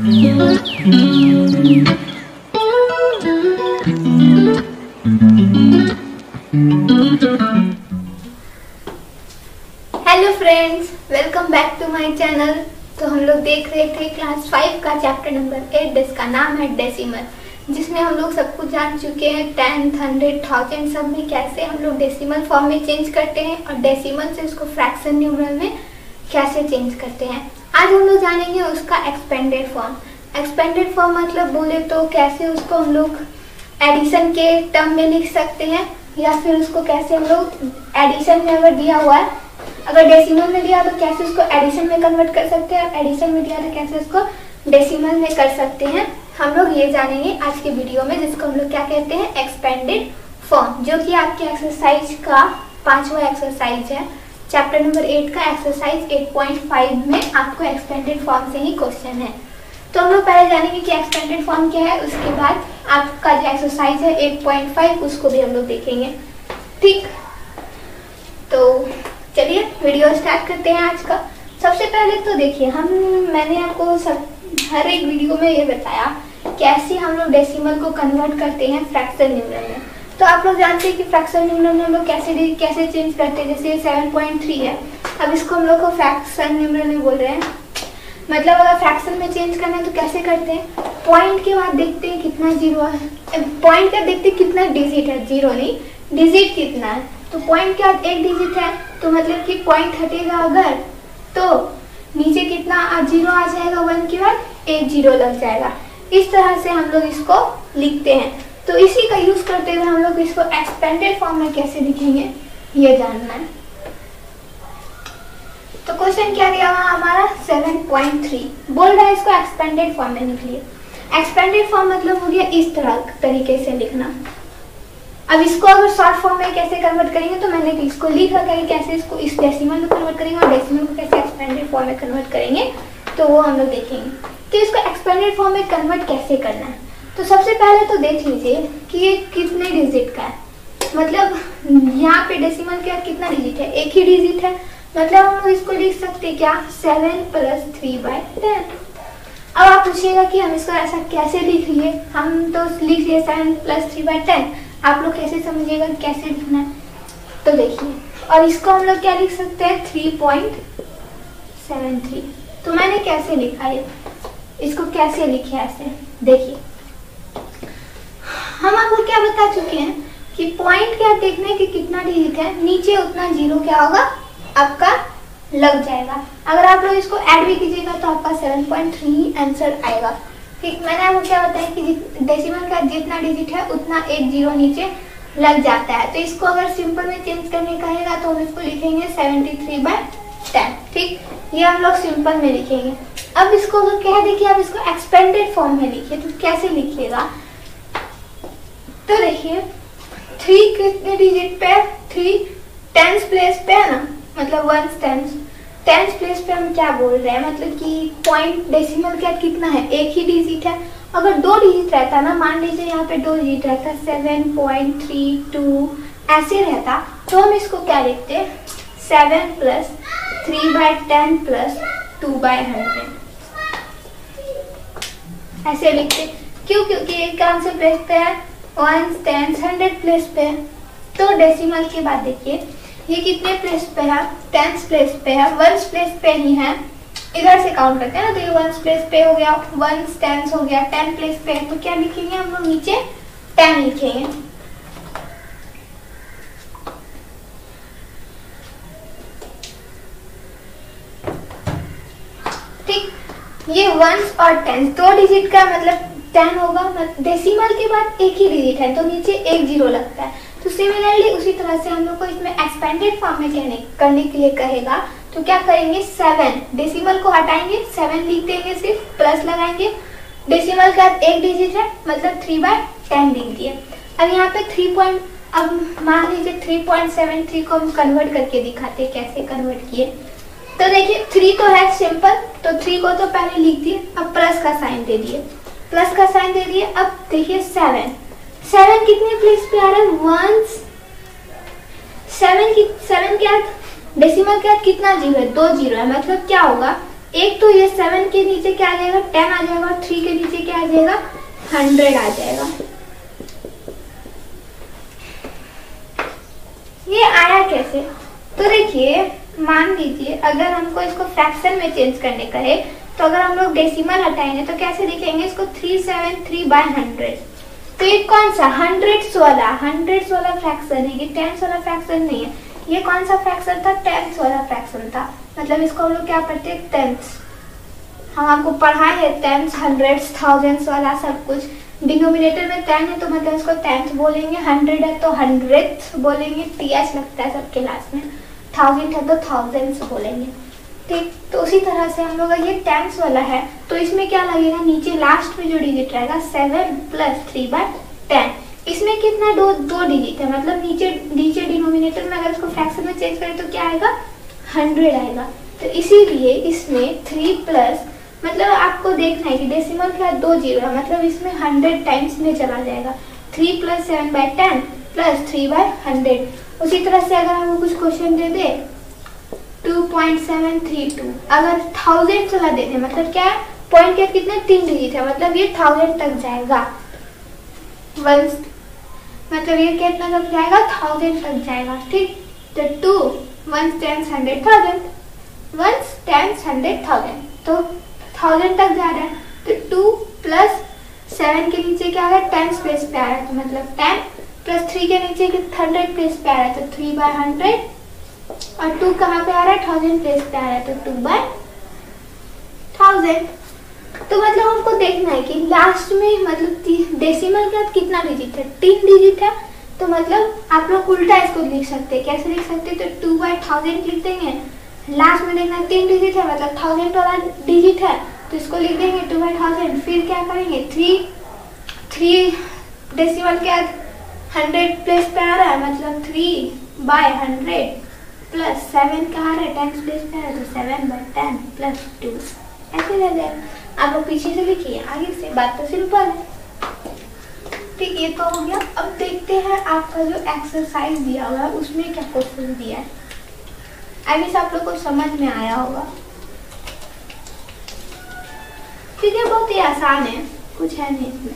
Hello friends, welcome back to my channel. तो हम लोग देख रहे थे क्लास 5 का चैप्टर नंबर 8 जिसका नाम है डेसिमल, जिसमें हम लोग सब कुछ जान चुके हैं 10, 100, 1000 सब में कैसे हम लोग डेसिमल फॉर्म में चेंज करते हैं और डेसिमल से उसको फ्रैक्शन न्यूमरल में कैसे चेंज करते हैं। आज हम लोग जानेंगे उसका एक्सपेंडेड फॉर्म। एक्सपेंडेड फॉर्म मतलब बोले तो कैसे उसको हम लोग एडिशन के टर्म में लिख सकते हैं, या फिर उसको कैसे हम लोग एडिशन में अगर दिया हुआ है, अगर डेसिमल में दिया तो कैसे उसको एडिशन में कन्वर्ट कर सकते हैं, और एडिशन में दिया तो कैसे उसको डेसिमल में कर सकते हैं। हम लोग ये जानेंगे आज के वीडियो में, जिसको हम लोग क्या कहते हैं, एक्सपेंडेड फॉर्म, जो कि आपके एक्सरसाइज का 5वां एक्सरसाइज है। चैप्टर नंबर 8 का एक्सरसाइज 8.5 में आपको एक्सपेंडेड फॉर्म से ही क्वेश्चन है। तो हम लोग पहले जानेंगे कि एक्सपेंडेड फॉर्म क्या है, उसके बाद आपका जो एक्सरसाइज है 8.5 उसको भी हम लोग देखेंगे। ठीक, तो चलिए वीडियो स्टार्ट करते हैं आज का। सबसे पहले तो देखिए, मैंने आपको हर एक वीडियो में ये बताया कैसे हम लोग डेसिमल को कन्वर्ट करते हैं फ्रैक्शन न्यूमरल में। तो आप लोग जानते हैं कि फ्रैक्शन न्यूमरल में हम लोग कैसे चेंज करते हैं। जैसे 7.3 है, अब इसको हम लोग को फ्रैक्शन न्यूमरल में बोल रहे हैं। मतलब अगर फ्रैक्शन में चेंज करना है तो कैसे करते हैं, पॉइंट के बाद देखते हैं कितना जीरो है, पॉइंट का देखते हैं कितना डिजिट है, जीरो नहीं डिजिट कितना है। तो पॉइंट के बाद एक डिजिट है, तो मतलब कि पॉइंट हटेगा अगर, तो नीचे कितना जीरो आ जाएगा, 1 के बाद एक जीरो लग जाएगा। इस तरह से हम लोग इसको लिखते हैं। तो इसी का यूज करते हुए हम लोग इसको एक्सपेंडेड फॉर्म में कैसे लिखेंगे ये जानना है। तो क्वेश्चन क्या दिया हुआ हमारा 7.3 बोल रहा है इसको एक्सपेंडेड फॉर्म में लिखिए। एक्सपेंडेड फॉर्म मतलब हो गया इस तरीके से लिखना। अब इसको अगर शॉर्ट फॉर्म में कैसे कन्वर्ट करेंगे, तो मैंने इसको लिख रखा है कैसे इसको इस डेसिमल में कन्वर्ट करेंगे और डेसिमल को कैसे एक्सपेंडेड फॉर्म में कन्वर्ट करेंगे, तो वो हम लोग देखेंगे। तो इसको एक्सपेंडेड फॉर्म में कन्वर्ट कैसे करना है, तो सबसे पहले तो देख लीजिए कि ये कितने डिजिट का है। मतलब यहाँ पे डेसिमल का कितना डिजिट है, एक ही डिजिट है। मतलब हम लोग इसको लिख सकते हैं क्या, 7 + 3/10। अब आप पूछिएगा कि हम इसको ऐसा कैसे लिख लिए, हम तो लिख लिए 7 + 3/10। आप लोग कैसे समझिएगा कैसे लिखना है, तो देखिए। और इसको हम लोग क्या लिख सकते हैं, 3.73। तो मैंने कैसे लिखा है, इसको कैसे लिखे ऐसे देखिए। हम आपको क्या बता चुके हैं कि पॉइंट क्या देखने की कितना डिजिट है, नीचे उतना जीरो क्या होगा आपका लग जाएगा। अगर आप लोग इसको ऐड भी कीजिएगा तो आपका 7.3 आंसर आएगा। ठीक, मैंने आपको क्या बताया कि डेसिमल का जितना डिजिट है उतना एक जीरो नीचे लग जाता है। तो इसको अगर सिंपल में चेंज करने कहेगा तो हम इसको लिखेंगे 73/10। ठीक, ये हम लोग सिंपल में लिखेंगे। अब इसको अगर कह दे कि आप इसको एक्सपेंडेड फॉर्म में लिखिए, तो कैसे लिखिएगा, तो देखिए 3 कितने डिजिट पे, 3 10th प्लेस पे है ना, मतलब 10th प्लेस पे हम क्या बोल रहे हैं, मतलब कि पॉइंट डेसिमल का कितना है, एक ही डिजिट है। अगर 2 डिजिट रहता ना, मान लीजिए यहाँ पे 2 डिजिट रहता, 7.32 ऐसे रहता, तो हम इसको क्या लिखते, 7 + 3/10 + 2/100 ऐसे लिखते। क्यों, क्योंकि एक आंसर प्लेस पे है, 1, 10, 100 प्लेस पे है। तो डेसिमल के बाद देखिए ये कितने प्लेस पे है, 10th प्लेस पे है, 1st प्लेस पे ही है। इधर से काउंट करते हैं ना, तो ये 1st प्लेस पे हो गया, 1 10th हो गया, 10 प्लेस पे है। तो क्या लिखेंगे हम लोग, नीचे 10 लिखेंगे। ठीक, ये 1s और 10s 2 डिजिट का मतलब 10 होगा। डेसिमल के बाद एक ही डिजिट है तो नीचे एक जीरो लगता है। तो सिमिलरली उसी तरह से हम लोग को इसमें एक्सपेंडेड फॉर्म में करने के लिए कहेगा, तो क्या करेंगे, 7 डेसिमल को हटाएंगे, 7 लिख देंगे, सिर्फ प्लस लगाएंगे। डेसिमल का एक डिजिट है, मतलब 3/10 लिख दिए। अब यहाँ पे अब मान लीजिए 3.73 को हम कन्वर्ट करके दिखाते हैं कैसे कन्वर्ट किए। तो देखिए 3 तो है सिंपल, तो 3 को तो पहले लिख दिए, अब प्लस का साइन दे दिए, प्लस का साइन दे दिए। अब देखिए 7 कितने प्लेस पे आ रहा है, 1 7 क्या डेसिमल के बाद कितना जीरो है, 2 जीरो है। मतलब क्या होगा, एक तो ये 7 के नीचे क्या आ जाएगा, 10 आ जाएगा, और 3 के नीचे क्या आ जाएगा, 100 आ जाएगा। ये आया कैसे? तो देखिए, मान लीजिए अगर हमको इसको फ्रैक्शन में चेंज करने का है, तो अगर हम लोग डेसिमल हटाएंगे तो कैसे लिखेंगे इसको, 373/100। तो ये कौन सा 100 वाला फ्रैक्शन है, ये 10 वाला फ्रैक्शन नहीं है। ये कौन सा फ्रैक्शन था, 10 वाला फ्रैक्शन था। मतलब इसको हम लोग क्या पढ़ते हैं, टेंस। हम आपको पढ़ाए है टेंस, हंड्रेड्स, थाउजेंड्स वाला सब कुछ। डिनोमिनेटर में 10 है तो मतलब इसको टेंथ बोलेंगे, 100 है तो हंड्रेड्स बोलेंगे, टीएच लगता है सबके लास्ट में, 1000 है तो थाउजेंड्स बोलेंगे। ठीक, तो उसी तरह से हम लोग ये टेंस वाला है तो इसमें क्या लगेगा, नीचे लास्ट में जो डिजिट रहेगा 7 + 3/10। इसमें कितना, दो डिजिट है, मतलब नीचे डिनोमिनेटर में अगर इसको फ्रैक्शन में चेंज करें तो क्या आएगा, 100 आएगा। तो इसीलिए इसमें 3 प्लस, मतलब आपको देखना है कि डेसिमल का 2 जीरो है, मतलब इसमें 100 टाइम्स में चला जाएगा। 3 + 7/10 + 3/100। उसी तरह से अगर हमको कुछ क्वेश्चन दे दे 2.732, अगर 1000 वाला दे दे, मतलब क्या है, पॉइंट के कितने 3 डिजिट है, मतलब ये 1000 तक जाएगा। वंस मतलब ये कितना तक जाएगा, 1000 तक जाएगा। ठीक, तो 2 1s 10s 100,000, 1s 10s 100,000, तो 1000 तक जा रहा है। तो 2 + 7 के नीचे क्या आ रहा है, 10 प्लेस पे आ रहा है, तो मतलब 10 + 3 के नीचे 100 प्लेस पे आ रहा है, तो 3/100, और 2 कहाँ पे आ रहा है, 1000 प्लेस पे आ रहा है, तो 2/1000। तो मतलब हमको देखना है कि लास्ट में मतलब डेसिमल के बाद कितना डिजिट है, 3 डिजिट है। तो मतलब आप लोग उल्टा इसको लिख सकते हैं, कैसे लिख सकते हैं, तो 2/1000 लिख देंगे, लास्ट में देखना 3 डिजिट है, मतलब 1000 वाला डिजिट है, तो इसको लिख देंगे 2/1000। फिर क्या करेंगे, 3 डेसिमल के बाद 100 प्लेस पे आ रहा है, मतलब 3/100 + 7 का आ रहा है 10 प्लेस पे आ रहा है, तो 7/10 + 2, ऐसे रह जाएगा। आप लोग पीछे से लिखिए, आगे से बात तो सिंपल है। ठीक, ये तो हो गया। अब देखते हैं आपका जो एक्सरसाइज दिया हुआ है उसमें क्या क्वेश्चन दिया है। आई विश आप लोग को समझ में आया होगा, क्योंकि बहुत ही आसान है, कुछ है नहीं इसमें।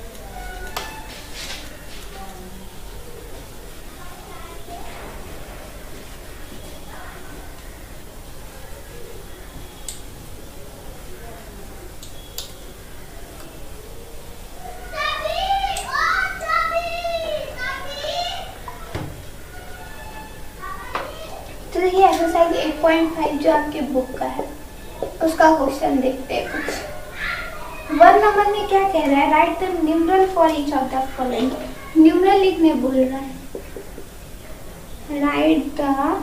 तो देखिए एक्सरसाइज 8.5 जो आपके बुक का है उसका क्वेश्चन देखते हैं कुछ। 1 नंबर में क्या कह रहा है, write the numeral for each of the following. Numeral लिखने बोल रहा है, write the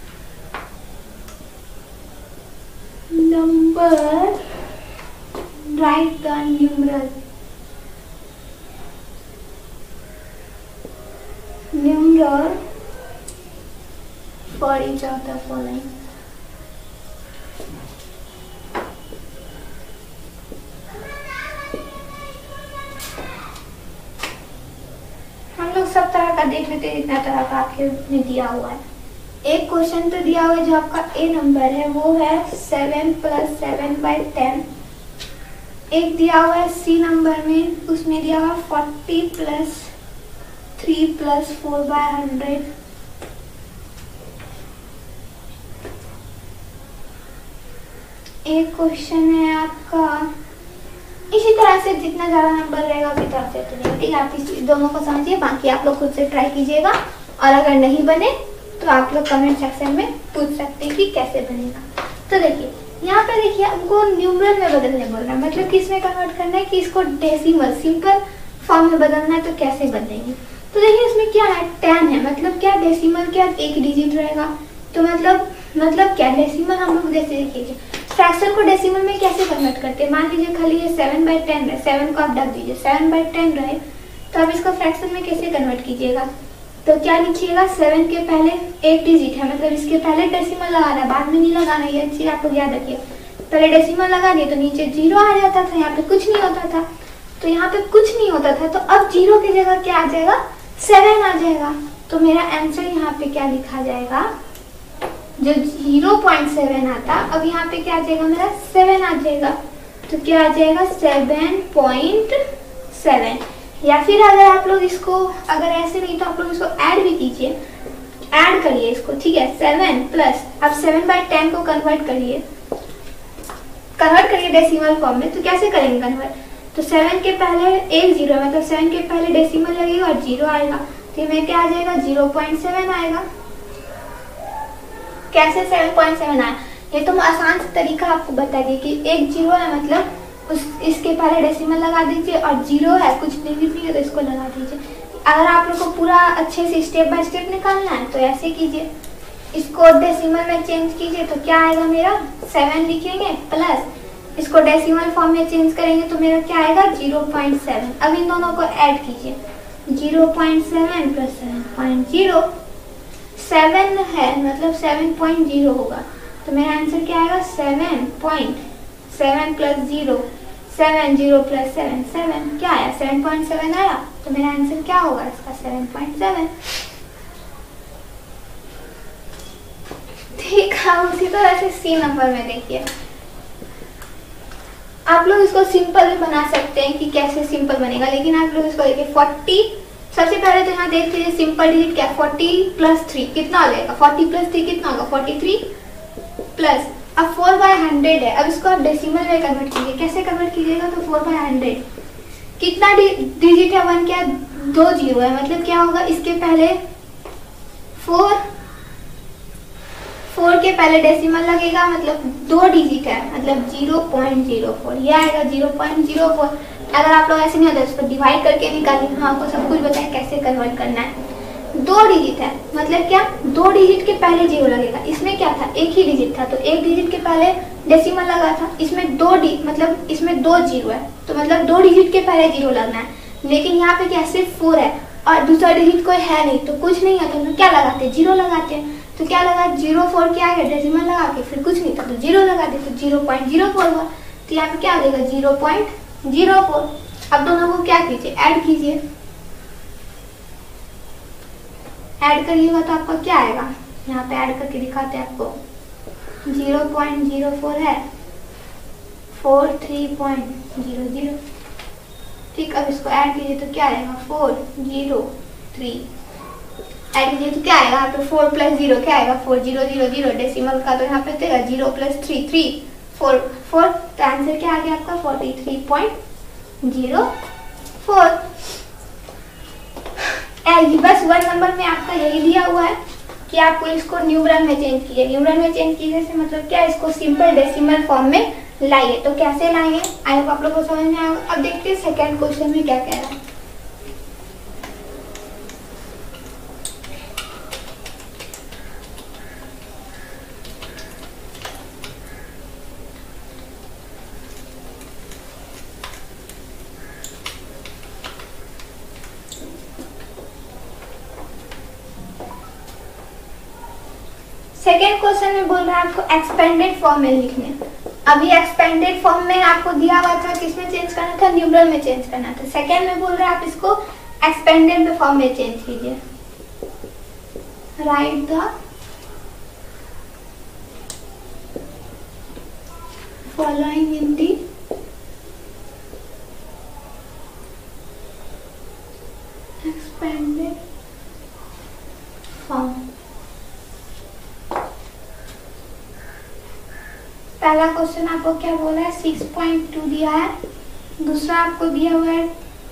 number, write the numeral for each of the following. हम लोग सब तरह का देख लेते हैं, जितना तरह का आपके में दिया हुआ है। एक क्वेश्चन तो दिया हुआ है जो आपका ए नंबर है, वो है 7 + 7/10। एक दिया हुआ है सी नंबर में, उसमें दिया हुआ 40 + 3 + 4/100। एक क्वेश्चन है आपका, इसी तरह से जितना ज्यादा नंबर रहेगा उसी तरह से चलेगा। ठीक है, आप इस दोनों को समझिए, बाकी आप लोग खुद से ट्राई कीजिएगा, और अगर नहीं बने तो आप लोग कमेंट सेक्शन में पूछ सकते हैं कि कैसे बनेगा। तो देखिए यहाँ पे देखिए हमको न्यूमरल में बदलने बोल रहा है, मतलब किस में कन्वर्ट करना है, कि इसको डेसिमल सिंपल फॉर्म में बदलना है, तो कैसे बदलेंगे। तो देखिए इसमें क्या है, 10 है, मतलब क्या डेसिमल के बाद एक डिजिट रहेगा, तो मतलब क्या डेसिमल हम लोग जैसे देखिए फ्रैक्शन को डेसिमल में कैसे कन्वर्ट करते हैं। मान लीजिए खाली ये 7/10 है, 7 को आप ढक दीजिए, 7/10 रहे, तो आप इसको फ्रैक्शन में कैसे कन्वर्ट कीजिएगा, तो क्या लिखिएगा, 7 के पहले एक डिजिट है, मतलब इसके पहले डेसिमल लगाना है, बाद में नहीं लगाना, ये चीज आप लोग याद रखिए। पहले डेसिमल लगा दिए तो नीचे 0 आ जाता था, यहाँ पे कुछ नहीं होता था, तो यहाँ पे कुछ नहीं होता था, तो अब 0 की जगह क्या आ जाएगा, 7 आ जाएगा। तो मेरा आंसर यहाँ पे क्या लिखा जाएगा, जो 0.7 आता, अब यहाँ पे क्या आ जाएगा मेरा 7 आ जाएगा, तो क्या आ जाएगा 7.7। या फिर अगर आप लोग इसको, अगर ऐसे नहीं तो आप लोग इसको ऐड भी कीजिए, ऐड करिए इसको, ठीक है। 7 प्लस, अब 7/10 को कन्वर्ट करिए डेसिमल फॉर्म में। तो कैसे करेंगे कन्वर्ट, तो 7 के पहले एक जीरो, मतलब 7 के पहले डेसिमल लगेगा और जीरो आएगा, तो ये में क्या आ जाएगा 0.7 आएगा। कैसे 7.7 आया, ये तो आसान सा तरीका आपको बता दिए कि एक जीरो है मतलब इसके पहले डेसिमल लगा दीजिए, और जीरो है कुछ डिजिट नहीं है तो इसको लगा दीजिए। अगर आप लोग को पूरा अच्छे से स्टेप बाय स्टेप निकालना है तो ऐसे कीजिए, इसको डेसिमल में चेंज कीजिए, तो क्या आएगा मेरा 7 लिखेंगे, प्लस इसको डेसिमल फॉर्म में चेंज करेंगे तो मेरा क्या आएगा 0.7। अब इन दोनों को ऐड कीजिए, 0.7 प्लस 7.0, 7 है मतलब 7.0 होगा, तो मेरा आंसर क्या आएगा 7.7 प्लस 0, 7 0 प्लस 7 7, क्या आया 7.7 आया, तो मेरा आंसर क्या होगा इसका 7.7। ठीक है, उसी तरह से सी नंबर में देखिए, आप लोग इसको सिंपल भी बना सकते हैं कि कैसे सिंपल बनेगा, लेकिन आप लोग इसको देखिए 40, सबसे पहले तो यहाँ देख लीजिए सिंपल डिजिट क्या, 40 प्लस 3 कितना हो जाएगा, 40 प्लस 3 कितना होगा 43, प्लस अब 4/100 है, अब इसको आप डेसिमल में कन्वर्ट कीजिए। कैसे कन्वर्ट कीजिएगा, तो 4/100 कितना डिजिट है, 1 क्या 2 जीरो है, मतलब क्या होगा इसके पहले 4 के पहले डेसिमल लगेगा, मतलब 2 डिजिट है, मतलब 0.04, ये आएगा 0.04। अगर आप लोग ऐसे नहीं होता इसको डिवाइड करके निकालिए, हम आपको सब कुछ बताएं कैसे कन्वर्ट करना है। 2 डिजिट है मतलब क्या 2 डिजिट के पहले जीरो लगेगा, इसमें क्या था एक ही डिजिट था तो एक डिजिट के पहले डेसिमल लगा था, इसमें 2 मतलब इसमें 2 जीरो है तो मतलब 2 डिजिट के पहले जीरो लगना है, लेकिन यहाँ पे क्या सिर्फ 4 है और दूसरा डिजिट कोई है नहीं तो कुछ नहीं है, तो हम लोग क्या लगाते हैं जीरो लगाते हैं, तो क्या लगा 0.4 क्या है डेसिमल लगा के, फिर कुछ नहीं था तो जीरो लगा दे तो 0.04 हुआ, तो यहाँ पे क्या आ जाएगा 0.04। अब दोनों को क्या कीजिए ऐड कीजिए, ऐड करिएगा तो आपका क्या आएगा, यहाँ पे ऐड करके दिखाते हैं आपको, 0.04 है 43.00, ठीक। अब इसको ऐड कीजिए तो क्या आएगा 403, ऐड कीजिए तो क्या आएगा, यहाँ पे 4 प्लस 0 क्या आएगा 4000, डेसिमल का तो यहाँ पे देगा 0 प्लस 3 3 4 4, तो आंसर क्या आ गया आपका 43.04। बस 1 नंबर में आपका यही दिया हुआ है कि आपको इसको न्यूमरल में चेंज कीजिए। न्यूमरल में चेंज कीजिए से मतलब क्या, इसको सिंपल डेसिमल फॉर्म में लाइए। तो कैसे लाएंगे आई होप आप लोगों को समझ में आएगा। अब देखते हैं सेकंड क्वेश्चन में क्या कह रहा है। सेकेंड क्वेश्चन में बोल रहा है आपको एक्सपेंडेड फॉर्म में लिखने। अभी एक्सपेंडेड फॉर्म में आपको दिया हुआ था किसमें चेंज करना था, न्यूमरल में चेंज करना था। सेकेंड में बोल रहा है आप इसको एक्सपेंडेड फॉर्म में चेंज कीजिए। Write the following in the expanded form. पहला क्वेश्चन आपको क्या बोला है 6.2 दिया है, दूसरा आपको दिया हुआ है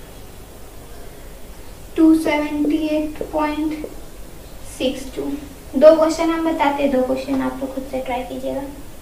278.62। दो क्वेश्चन हम बताते हैं, दो क्वेश्चन आप लोग खुद से ट्राई कीजिएगा।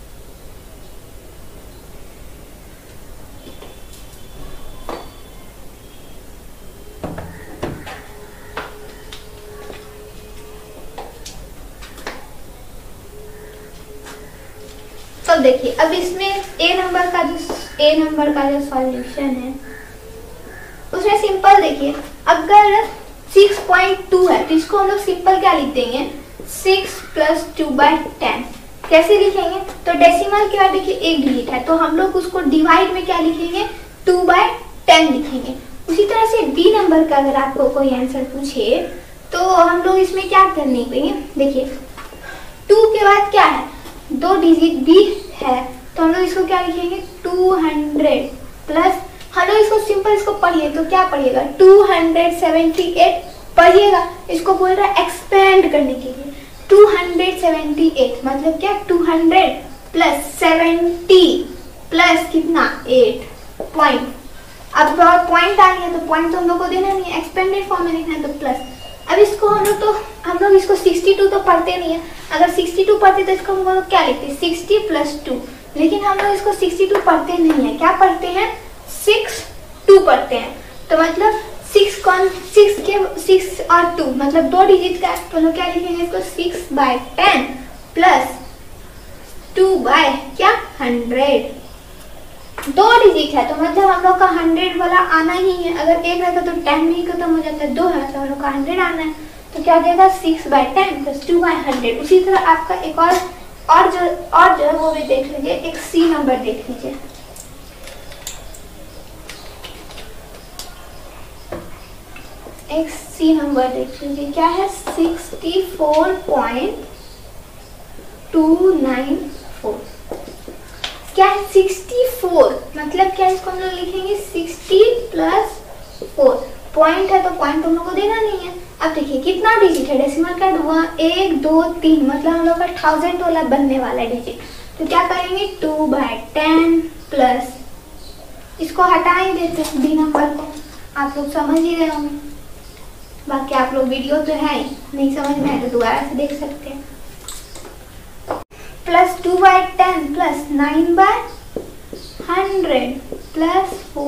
तो देखिए अब इसमें ए नंबर का जो सॉल्यूशन है उसमें सिंपल देखिए, अगर 6.2 है तो इसको हम लोग सिंपल क्या लिख देंगे 6 + 2/10। कैसे लिखेंगे, तो डेसिमल के बाद देखिए एक डिजिट है तो हम लोग उसको डिवाइड में क्या लिखेंगे 2/10 लिखेंगे। उसी तरह से बी नंबर का अगर आपको कोई आंसर पूछे तो हम लोग इसमें क्या करने पाएंगे, देखिए 2 के बाद क्या है, 2 डिजिट भी है, तो हम लोग इसको क्या लिखेंगे 200 प्लस, हम लोग इसको सिंपल इसको पढ़िए तो क्या पढ़िएगा 278 पढ़िएगा। इसको बोल रहा है एक्सपेंड करने के लिए 278 मतलब क्या 200 प्लस 70 प्लस कितना 8 पॉइंट। अब पॉइंट आ गया तो पॉइंट तो हम लोग को देना नहीं है, एक्सपेंडेड फॉर्म में लिखना है तो प्लस। अब इसको हम लोग इसको 62 तो पढ़ते नहीं है, अगर 62 पढ़ते तो इसको हम लोग क्या लिखते 60 प्लस 2, लेकिन हम लोग इसको 62 पढ़ते नहीं है, क्या पढ़ते हैं 62 पढ़ते हैं। तो मतलब 6 और 2 मतलब 2 डिजिट का, तो लोग क्या लिखेंगे इसको 6/10 प्लस 2 क्या 100, 2 डिजिट है तो मतलब हम लोग का 100 वाला आना ही है। अगर 1 रहता तो 10 में ही खत्म हो जाता है, 2 है तो हम लोग का 100 आना है, तो क्या देगा 6/10 प्लस 2/100। उसी तरह आपका एक और जो है वो भी देख लीजिए, एक सी नंबर देख लीजिए। एक सी नंबर देख लीजिए, क्या है 64.294, क्या है 64 मतलब क्या, इसको हम लोग लिखेंगे 60 प्लस 4, पॉइंट है तो पॉइंट हम लोग को देना नहीं है। अब देखिए कितना डिजिट है, डेसिमल का 1 2 3 मतलब हम लोग का 1000 वाला बनने वाला है डिजिट, तो क्या करेंगे 2/10 प्लस, इसको हटा ही देते हैं बी नंबर को, आप लोग समझ ही रहे होंगे। बाकी आप लोग वीडियो तो है ही, नहीं समझ में आए तो दोबारा से देख सकते हैं। प्लस 2/10 प्लस 9/100 प्लस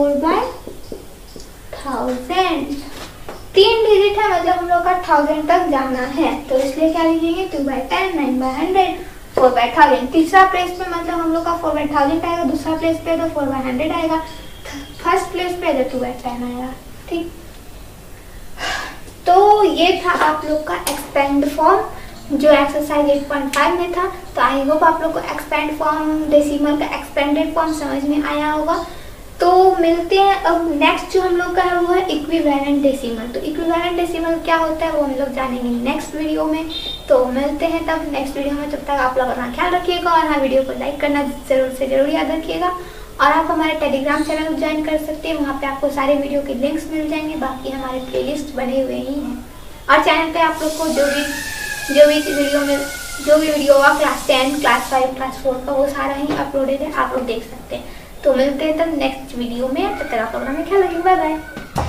4/1000, 3 डिजिट है मतलब हम लोग का 1000 तक जाना है, तो इसलिए क्या लिखेंगे 2/10 9/100 4/1000। तीसरा प्लेस पे मतलब हम लोग का 4/1000 आएगा, दूसरा प्लेस पे तो 4/100 आएगा, फर्स्ट प्लेस पे तो 2/10 आएगा। ठीक, तो ये था आप लोग का एक्सपेंड फॉर्म जो एक्सरसाइज 8.5 में था। तो आई होप आप लोग को एक्सपेंड फॉर्म डेसिमल का एक्सपेंडेड फॉर्म समझ में आया होगा। तो मिलते हैं अब नेक्स्ट जो हम लोग का है वो है इक्विवेलेंट डेसिमल। तो इक्विवेलेंट डेसिमल क्या होता है वो हम लोग जानेंगे नेक्स्ट वीडियो में। तो मिलते हैं तब नेक्स्ट वीडियो में, तब तक आप लोग अपना ख्याल रखिएगा और हाँ वीडियो को लाइक करना जरूर से जरूर याद रखिएगा। और आप हमारे टेलीग्राम चैनल ज्वाइन कर सकते हैं, वहाँ पे आपको सारे वीडियो के लिंक्स मिल जाएंगे, बाकी हमारे प्लेलिस्ट बने हुए ही हैं। और चैनल पे आप लोग को जो भी वीडियो होगा क्लास 10 क्लास 5 क्लास 4 का वो सारा ही अपलोडेड है, आप लोग देख सकते हैं। तो मिलते हैं तब नेक्स्ट वीडियो में, तब तक आप लोग अपना ख्याल रखिएगा, बाय बाय।